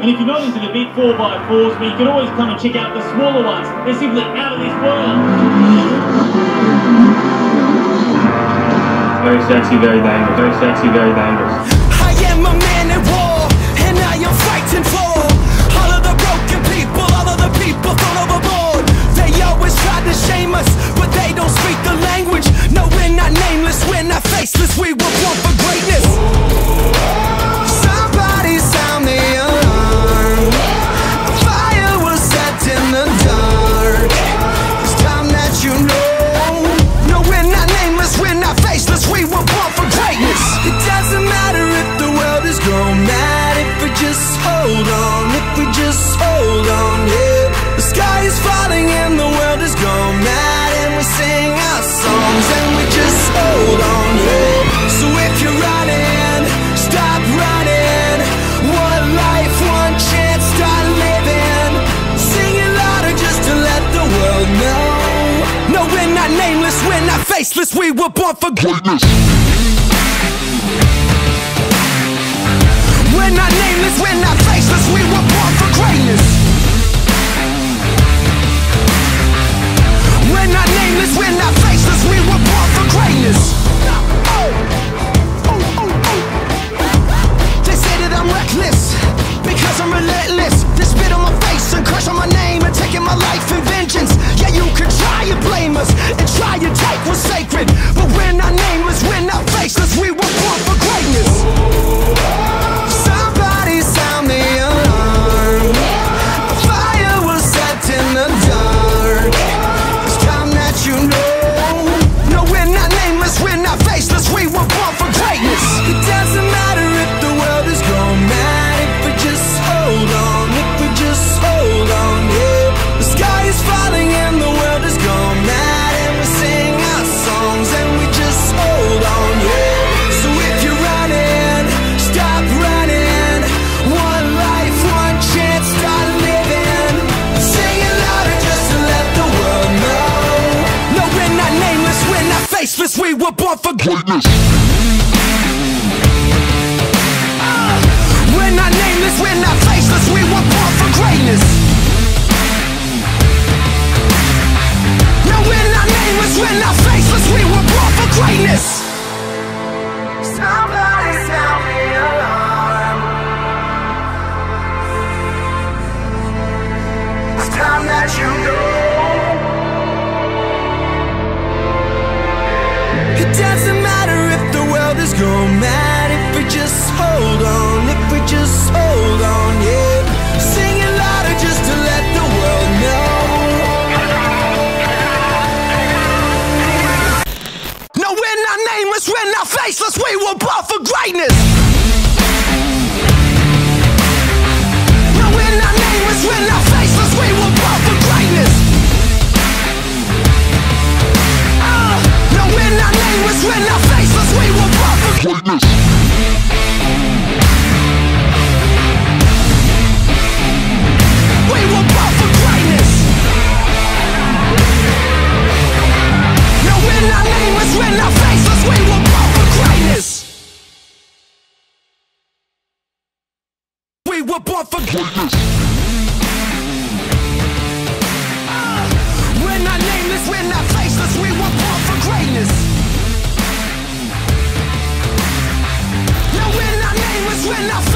And if you're not into the big 4x4s, you can always come and check out the smaller ones. They're simply out of this world. Very sexy, very dangerous. Very sexy, very dangerous. I am a man at war, and I am fighting for all of the broken people, all of the people thrown overboard. They always try to shame us, but they don't speak the language. No, we're not nameless, we're not faceless, we were born for greatness. Somebody sound the alarm. A fire was set in the dark. It's time that you know. No, we're not nameless, we're not faceless, we were born for greatness. It doesn't matter if the world is gone mad, if we just hold on, if we just hold on, yeah. The sky is falling and the world is gone mad, and we sing our songs and we just hold on, yeah. So if you're running, stop running. One life, one chance, start living. Sing it louder just to let the world know. No, we're not nameless, we're not faceless, we were born for greatness. We're not nameless, we're not faceless, we were born for greatness. We're not nameless, we're not faceless, we were born for greatness. They say that I'm reckless, because I'm relentless. They spit on my face and curse on my name and taking my life in vengeance. Yeah, you could try and blame us and try and take what's sacred, but we're not nameless, we're not faceless, we were born for greatness. Somebody sound the alarm. A fire was set in the dark. It's time that you know. No, we're not nameless, we're not faceless, we were born for greatness. It doesn't matter if the world is gone mad, if we just hold on, if we just hold on, yeah. The sky is falling and the world is gone mad, and we sing our songs and we just hold on, yeah. So if you're running, stop running. One life, one chance, start living. Sing it louder just to let the world know. No, we're not nameless, we're not faceless, we were born for greatness. We're not nameless, we're not faceless, we were born for greatness. No, we're not nameless, we're not faceless, we were born for greatness. Somebody sound the alarm. It's time that you know. It doesn't matter if the world is gone mad, if we just hold on, if we just hold on, yeah. Sing it louder just to let the world know. No, we're not nameless, we're not faceless, we were born for greatness. No, we're not nameless, we're not faceless, we were born for greatness. No, we're not nameless, we're not faceless, we were born for greatness. We were born for greatness. No, we're not nameless, we're not faceless, we were born for greatness. We were born for greatness. We're not nameless, we're not faceless, we were born for greatness. No, we're not nameless, we're not